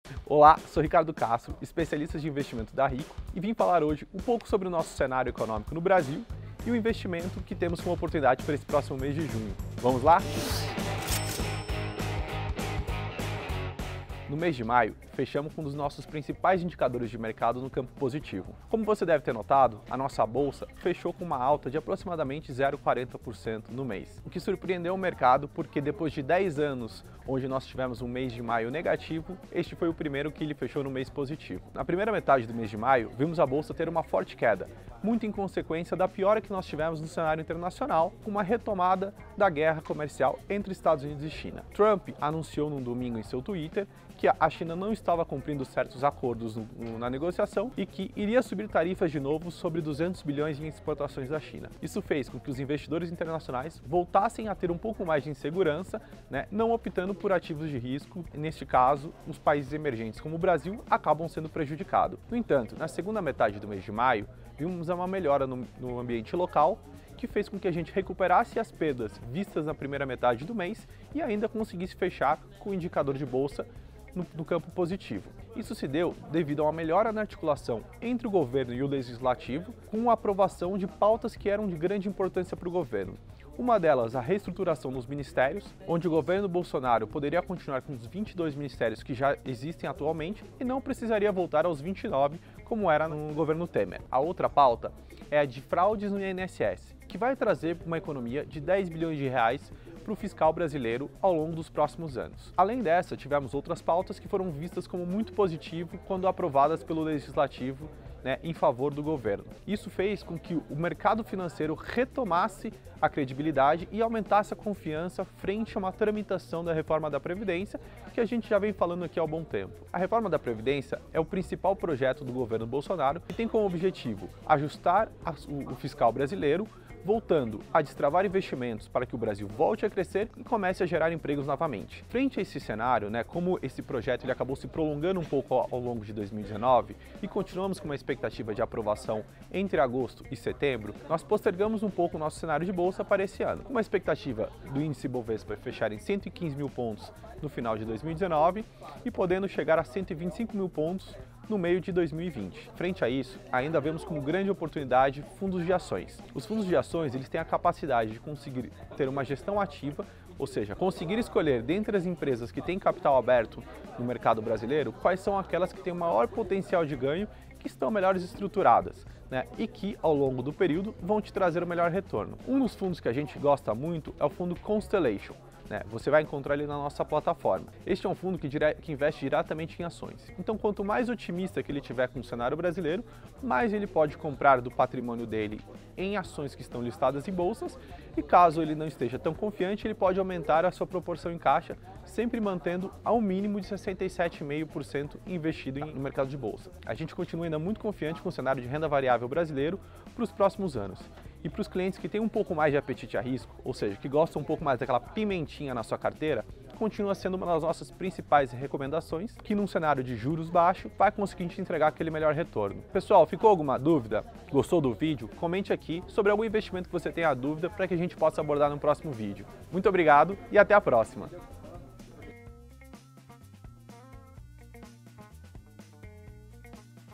Olá, sou Ricardo Castro, especialista de investimento da Rico, e vim falar hoje um pouco sobre o nosso cenário econômico no Brasil e o investimento que temos como oportunidade para esse próximo mês de junho. Vamos lá? No mês de maio, fechamos com um dos nossos principais indicadores de mercado no campo positivo. Como você deve ter notado, a nossa bolsa fechou com uma alta de aproximadamente 0,40% no mês, o que surpreendeu o mercado porque depois de 10 anos onde nós tivemos um mês de maio negativo, este foi o primeiro que ele fechou no mês positivo. Na primeira metade do mês de maio, vimos a bolsa ter uma forte queda, muito em consequência da piora que nós tivemos no cenário internacional, com uma retomada da guerra comercial entre Estados Unidos e China. Trump anunciou no domingo em seu Twitter que a China não estava cumprindo certos acordos na negociação e que iria subir tarifas de novo sobre 200 bilhões em exportações da China. Isso fez com que os investidores internacionais voltassem a ter um pouco mais de insegurança, não optando por ativos de risco. Neste caso, os países emergentes como o Brasil acabam sendo prejudicados. No entanto, na segunda metade do mês de maio, vimos uma melhora no ambiente local, que fez com que a gente recuperasse as perdas vistas na primeira metade do mês e ainda conseguisse fechar com o indicador de bolsa no campo positivo. Isso se deu devido a uma melhora na articulação entre o governo e o legislativo, com a aprovação de pautas que eram de grande importância para o governo. Uma delas, a reestruturação dos ministérios, onde o governo Bolsonaro poderia continuar com os 22 ministérios que já existem atualmente e não precisaria voltar aos 29, como era no governo Temer. A outra pauta é a de fraudes no INSS, que vai trazer uma economia de 10 bilhões de reais para o fiscal brasileiro ao longo dos próximos anos. Além dessa, tivemos outras pautas que foram vistas como muito positivo quando aprovadas pelo Legislativo em favor do governo. Isso fez com que o mercado financeiro retomasse a credibilidade e aumentasse a confiança frente a uma tramitação da reforma da Previdência, que a gente já vem falando aqui há um bom tempo. A reforma da Previdência é o principal projeto do governo Bolsonaro e tem como objetivo ajustar o fiscal brasileiro, voltando a destravar investimentos para que o Brasil volte a crescer e comece a gerar empregos novamente. Frente a esse cenário, como esse projeto ele acabou se prolongando um pouco ao longo de 2019 e continuamos com uma expectativa de aprovação entre agosto e setembro, nós postergamos um pouco o nosso cenário de bolsa para esse ano, com uma expectativa do índice Bovespa fechar em 115 mil pontos no final de 2019 e podendo chegar a 125 mil pontos no meio de 2020. Frente a isso, ainda vemos como grande oportunidade fundos de ações. Os fundos de ações eles têm a capacidade de conseguir ter uma gestão ativa, ou seja, conseguir escolher dentre as empresas que têm capital aberto no mercado brasileiro, quais são aquelas que têm o maior potencial de ganho, que estão melhores estruturadas, e que ao longo do período vão te trazer o melhor retorno. Um dos fundos que a gente gosta muito é o fundo Constellation. Você vai encontrar ele na nossa plataforma. Este é um fundo que investe diretamente em ações. Então, quanto mais otimista que ele tiver com o cenário brasileiro, mais ele pode comprar do patrimônio dele em ações que estão listadas em bolsas e caso ele não esteja tão confiante, ele pode aumentar a sua proporção em caixa, sempre mantendo ao mínimo de 67,5% investido no mercado de bolsa. A gente continua ainda muito confiante com o cenário de renda variável brasileiro para os próximos anos. E para os clientes que têm um pouco mais de apetite a risco, ou seja, que gostam um pouco mais daquela pimentinha na sua carteira, continua sendo uma das nossas principais recomendações, que num cenário de juros baixo vai conseguir te entregar aquele melhor retorno. Pessoal, ficou alguma dúvida? Gostou do vídeo? Comente aqui sobre algum investimento que você tenha dúvida para que a gente possa abordar no próximo vídeo. Muito obrigado e até a próxima!